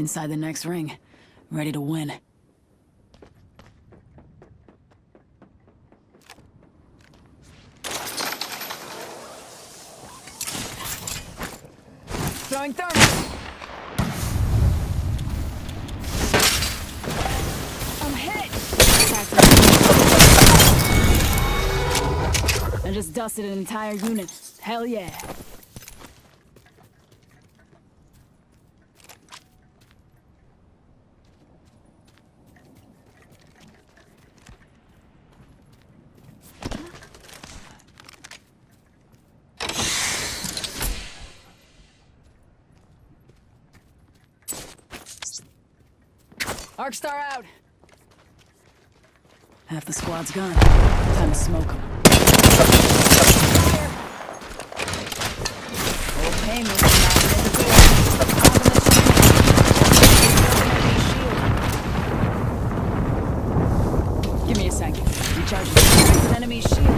Inside the next ring. Ready to win. Throwing thermite! I'm hit! I just dusted an entire unit. Hell yeah. Arcstar out! Half the squad's gone. Time to smoke them. Fire! Old payment is not in the door. Give me a second. Recharging the enemy shield.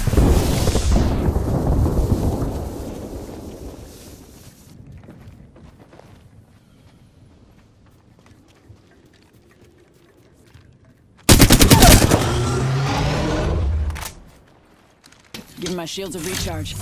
Giving my shields a recharge.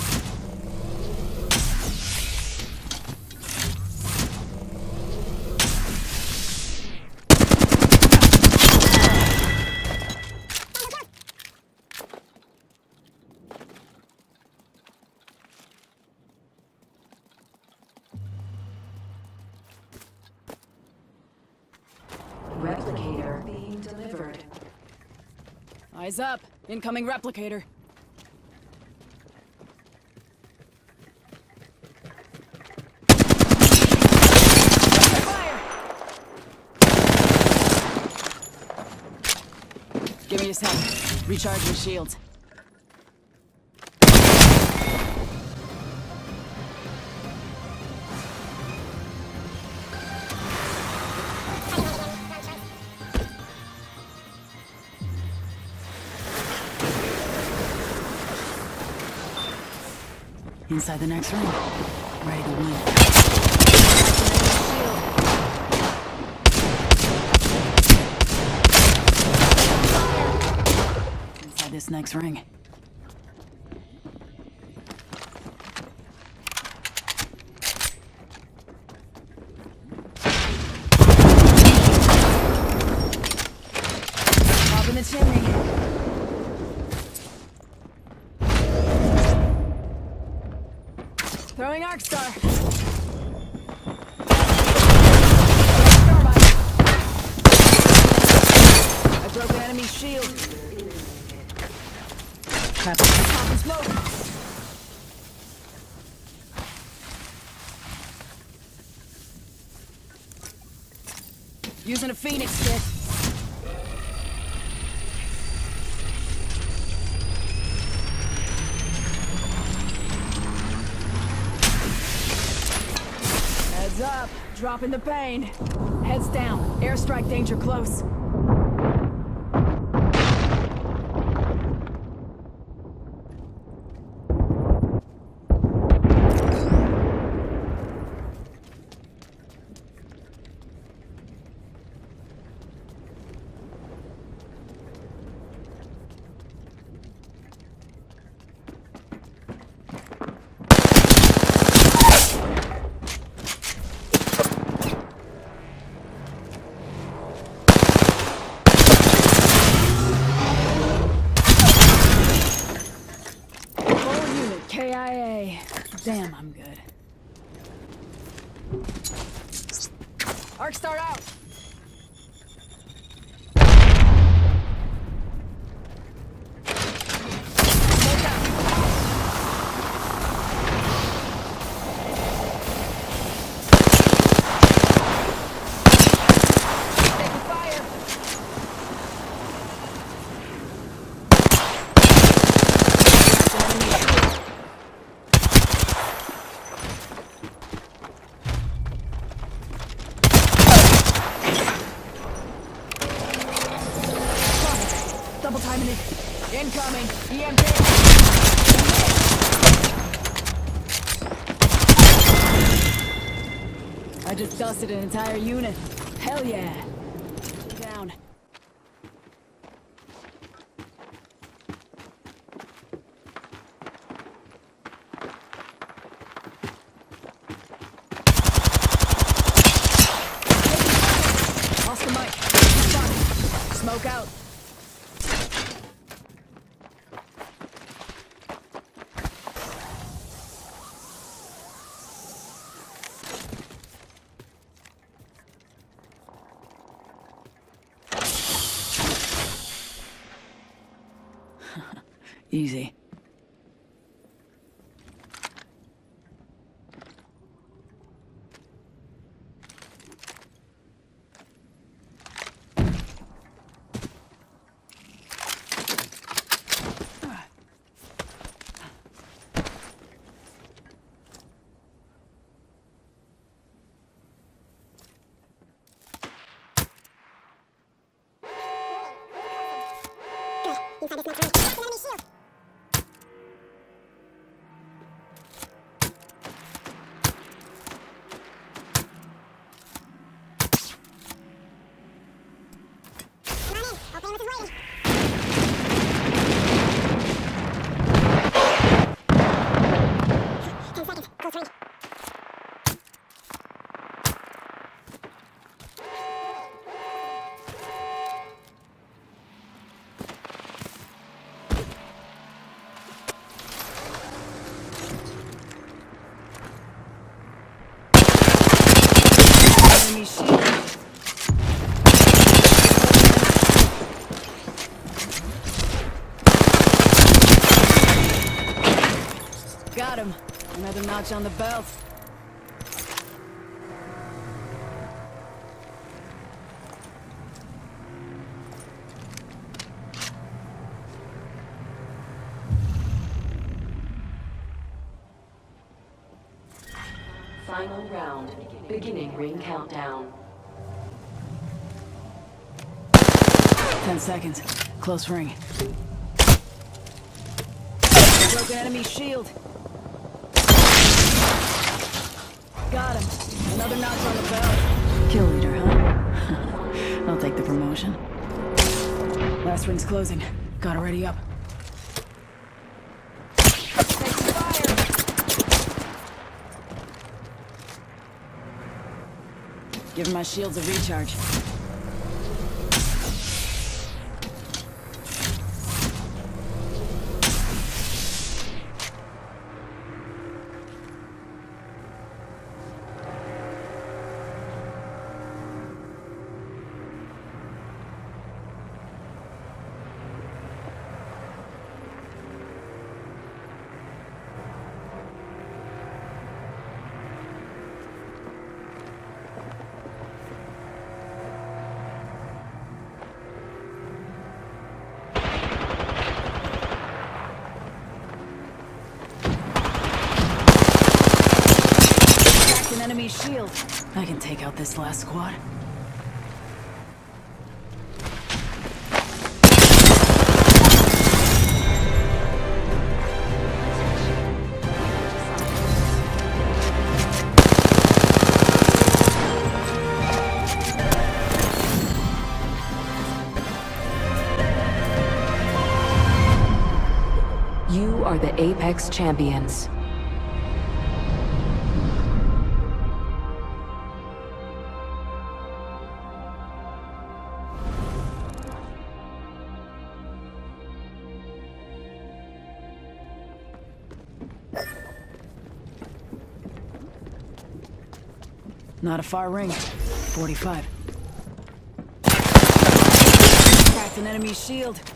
Replicator being delivered. Eyes up. Incoming replicator. Give me a second. Recharging shields. Inside the next ring. Ready to win. This next ring. Pop in the chimney. Throwing Arcstar. I broke an enemy shield. Popping smoke. Using a Phoenix kit. Heads up. Dropping the pain. Heads down. Airstrike danger close. KIA. Damn, I'm good. Arcstar out! Smoke out! Taking fire! Double timing it. Incoming. EMP. I I just dusted an entire unit. Hell yeah. Down. Lost the mic. Spotted. Smoke out. Easy. Enemy shield. Got him. Another notch on the belt. Final round. Beginning ring countdown. 10 seconds. Close ring. Broken enemy shield. Got him. Another notch on the belt. Kill leader, huh? I'll take the promotion. Last ring's closing. Gotta ready up. Give my shields a recharge. Enemy shield. I can take out this last squad. You are the Apex Champions. Not a far ring. 45. Cracked an enemy shield.